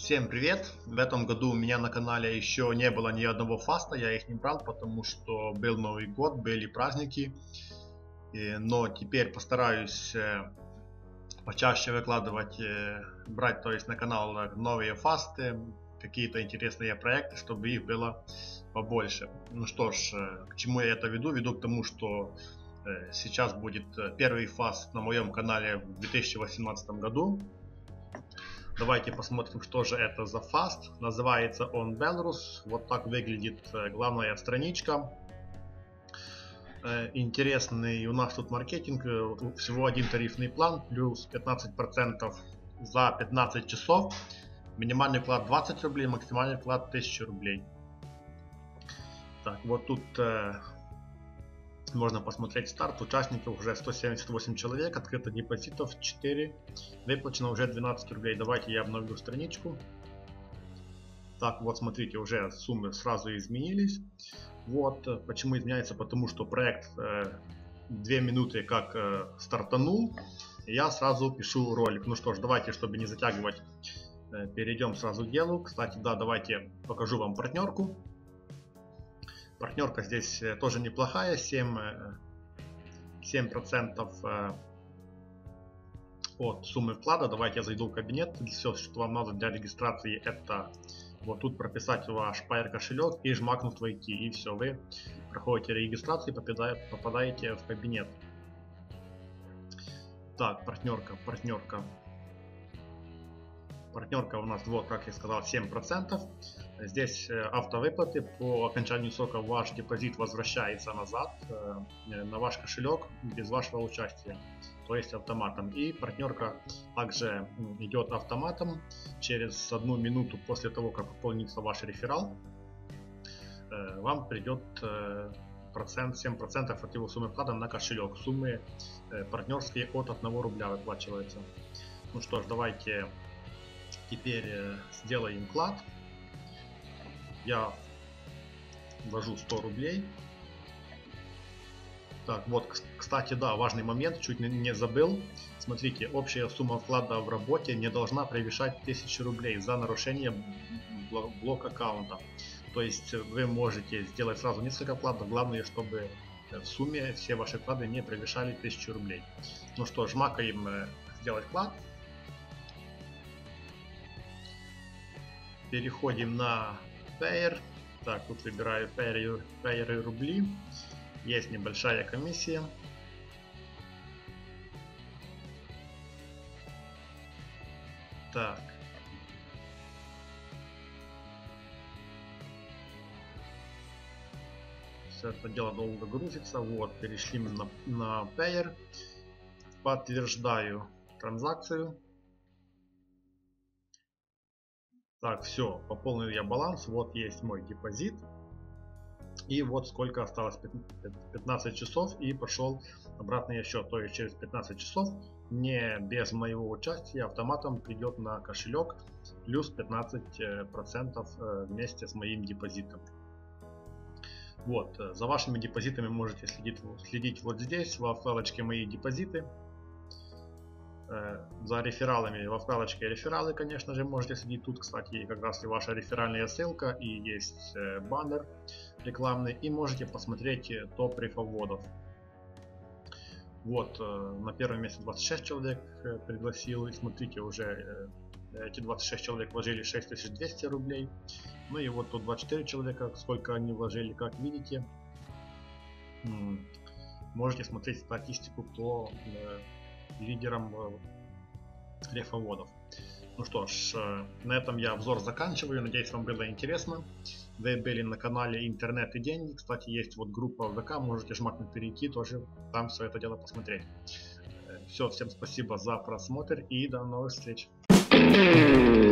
Всем привет! В этом году у меня на канале еще не было ни одного фаста, я их не брал, потому что был Новый год, были праздники. Но теперь постараюсь почаще выкладывать, брать то есть на канал новые фасты, какие-то интересные проекты, чтобы их было побольше. Ну что ж, к чему я это веду? Веду к тому, что сейчас будет первый фаст на моем канале в 2018 году. Давайте посмотрим, что же это за фаст. Называется он Belarus. Вот так выглядит главная страничка. Интересный у нас тут маркетинг. Всего один тарифный план, плюс 15% за 15 часов. Минимальный вклад 20 рублей, максимальный вклад 1000 рублей. Так, вот тут можно посмотреть старт. Участников уже 178 человек, открыто депозитов 4, выплачено уже 12 рублей. Давайте я обновлю страничку. Так, вот смотрите, уже суммы сразу изменились. Вот почему изменяется, потому что проект 2 минуты как стартанул. Я сразу пишу ролик. Ну что ж, давайте, чтобы не затягивать, перейдем сразу к делу. Кстати, да, давайте покажу вам партнерку. Партнерка здесь тоже неплохая, 7% от суммы вклада. Давайте я зайду в кабинет. Все, что вам надо для регистрации, это вот тут прописать ваш Payeer кошелек и жмакнуть войти. И все, вы проходите регистрацию и попадаете в кабинет. Так, партнерка. Партнерка у нас, вот как я сказал, 7%. Здесь автовыплаты. По окончанию срока ваш депозит возвращается назад на ваш кошелек без вашего участия, то есть автоматом. И партнерка также идет автоматом. Через 1 минуту после того, как пополнится ваш реферал, вам придет 7% от его суммы вклада на кошелек. Суммы партнерские от 1 рубля выплачиваются. Ну что ж, давайте теперь сделаем вклад. Я ввожу 100 рублей. Так, вот, кстати, да, важный момент, чуть не забыл. Смотрите, общая сумма вклада в работе не должна превышать 1000 рублей за нарушение блок аккаунта. То есть вы можете сделать сразу несколько вкладов, главное, чтобы в сумме все ваши вклады не превышали 1000 рублей. Ну что, жмакаем «Сделать вклад». Переходим на Payeer. Так, тут выбираю Payeer и рубли. Есть небольшая комиссия. Так. Все это дело долго грузится. Вот, перешли на Payeer. Подтверждаю транзакцию. Так, все, пополнил я баланс, вот есть мой депозит. И вот сколько осталось, 15 часов, и пошел обратный счет. То есть через 15 часов, не без моего участия, автоматом придет на кошелек плюс 15% вместе с моим депозитом. Вот, за вашими депозитами можете следить вот здесь, во вкладочке «Мои депозиты». За рефералами во вкладочке «Рефералы», конечно же, можете следить. Тут, кстати, как раз и ваша реферальная ссылка, и есть баннер рекламный, и можете посмотреть топ рефоводов. Вот, на первом месте 26 человек пригласил, и смотрите, уже эти 26 человек вложили 6200 рублей. Ну и вот тут 24 человека, сколько они вложили, как видите. Можете смотреть статистику по лидерам рефоводов. Ну что ж, на этом я обзор заканчиваю. Надеюсь, вам было интересно. Вы были на канале Интернет и Деньги. Кстати, есть вот группа ВК, можете жмакнуть перейти, тоже там все это дело посмотреть. Все, всем спасибо за просмотр и до новых встреч.